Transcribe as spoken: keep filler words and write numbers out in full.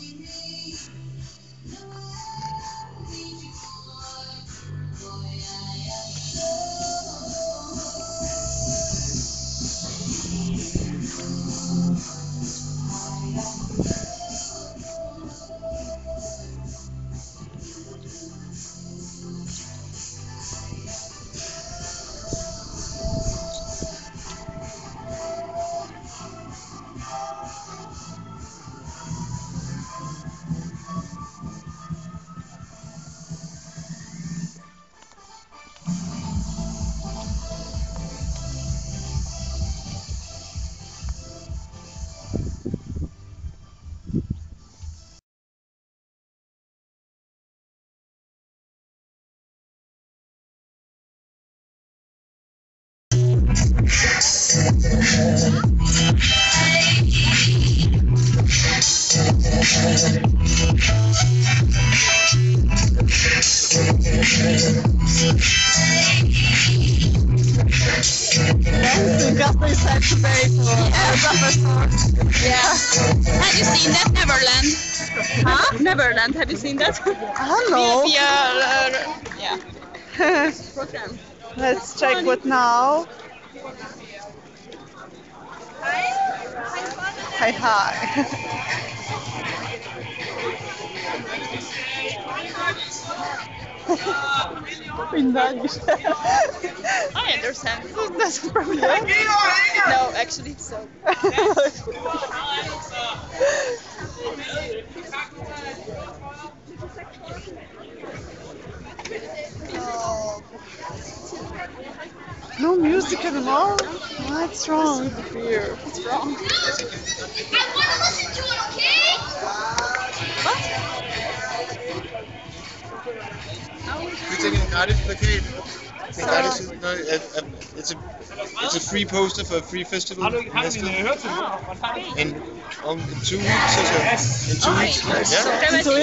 Gather Saturday for Yeah. Have you seen that Neverland? Huh? Neverland. Have you seen that? I don't know. Yeah. Yeah. Program. Let's check what now. Hi, hi. In Danish. I understand. That's a problem. No, actually, so. No music anymore? What's wrong with the beer? What's wrong? I want to listen to it, okay? We're taking a Cardiff plakat. The Cardiff is no, a, a, it's a it's a free poster for a free festival in Næstved. In, um, in two weeks or so. In two weeks. Yeah. In two